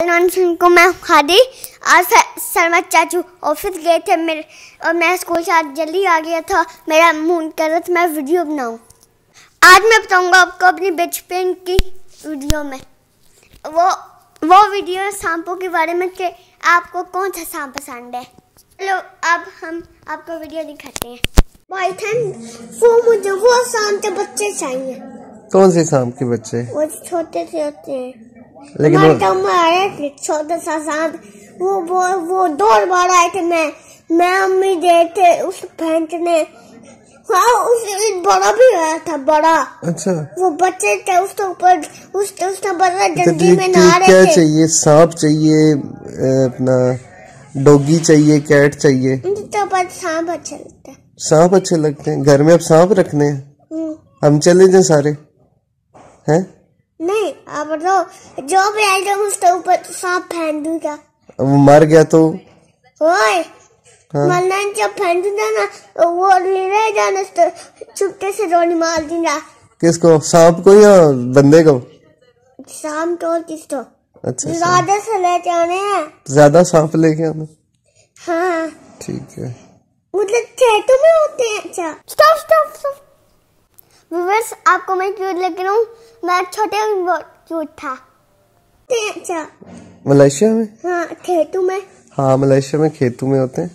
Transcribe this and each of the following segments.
को मैं हादी आज शर्मा चाचू ऑफिस गए थे मेरे और मैं स्कूल से आज जल्दी आ गया था। मेरा मूड कर रहा था मैं वीडियो बनाऊं। आज मैं बताऊंगा आपको अपनी बचपन की वीडियो में वो वीडियो सांपों के बारे में कि आपको कौन सा सांप पसंद है। चलो अब हम आपको वीडियो दिखाते हैं। पाइथन मुझे वो सांप के बच्चे चाहिए। कौन से सांप के बच्चे? वो छोटे से होते हैं लेकिन वो छोटा सा सांप वो 2 बार आए थे। मैं अम्मी गए थे उस फेंकने। हाँ उस बड़ा भी आया था बड़ा। अच्छा वो बच्चे थे उसके ऊपर उसका बड़ा जल्दी में नहा रहे थे। क्या चाहिए? सांप चाहिए, अपना डॉगी चाहिए, कैट चाहिए? तो पर सांप अच्छे लगते हैं। सांप अच्छे लगते हैं। घर में अब सांप रखने हैं। हम चले जाए सारे हैं? नहीं अब जो भी आएगा उसके ऊपर सांप फेंक दूंगा। वो मर गया तो ओए मरना जब फेंक दूंगा ना वो ले जाना चुपके से रोनी मार दूंगा। किसको? सांप को या बंदे को? सांप को किसको? अच्छा ज्यादा से लेके आने हैं। ज्यादा सांप लेके आना। हाँ ठीक है। मतलब खेतों में होते हैं। अच्छा स्टॉप व्यूअर्स आपको मैं क्यूट लग रहा हूँ। मैं छोटे क्यूट था। अच्छा मलेशिया में? हाँ खेतों में। हाँ मलेशिया में खेतों में होते हैं।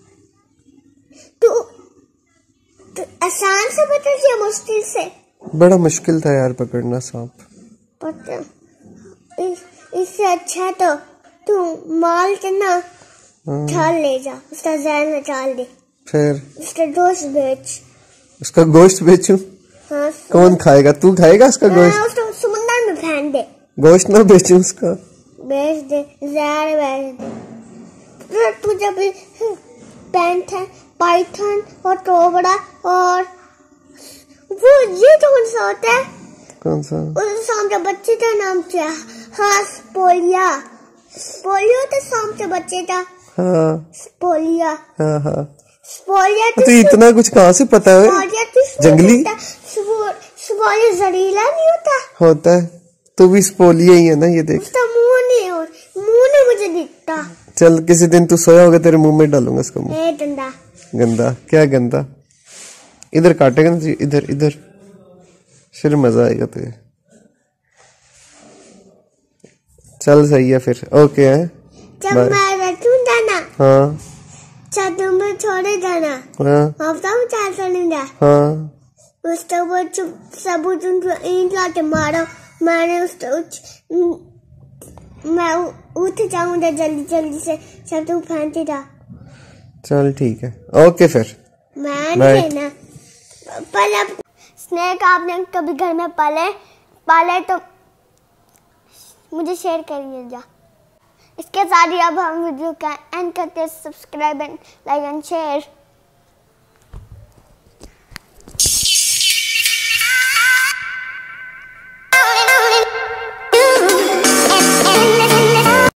तो आसान से पता या मुश्किल से? बड़ा मुश्किल था यार पकड़ना सांप। पता इससे अच्छा तो तू माल के ना ढाल ले जा उसका जहर में डाल दे। फिर उसका गोश्त बेच। उसका गोश्त बेचूं? हाँ, कौन खाएगा? तू खाएगा उसका गोश्त? समुद्र में फेंक दे। गोश्त ना बेचूं उसका? बेच दे जहर बेच दे। तू जब पाइथन और कोबरा और वो ये कौन सा होता है? कौन सा? उस सांप के बच्चे का नाम क्या? हाँ स्पोलिया तो सांप के बच्चे का। हाँ स्पोलिया। हाँ स्पोलिया तो इतना कुछ कहाँ से पता है? जंगली स्पोलिया जहरीला नहीं होता है तो भी स्पोलिया ही है ना। ये देख उसका मुंह नहीं मुझे दिखता। चल किसी दिन तू सोया होगा तेरे मुंह में डालूंगा इसका मुंह। गंदा गंदा क्या गंदा? इधर काटेगा ना जी, इधर फिर मजा आएगा तुझे। चल सही है फिर ओके है। जब मैं रखूंगा ना हाँ तुम छोड़े जाना। हाँ हफ्ता में 4 चलूंगा। हाँ उसके ऊपर सबूत ईंट लाके मारो। मैंने मैं उठ जाऊंगा जल्दी से सब तू फेंके जा। चल ठीक है ओके फिर। मैं नहीं ना पहले स्नेक आपने कभी घर में पाले तो मुझे शेयर करिएगा। इसके साथ ही अब हम वीडियो का एंड करते हैं। Subscribe and like and share.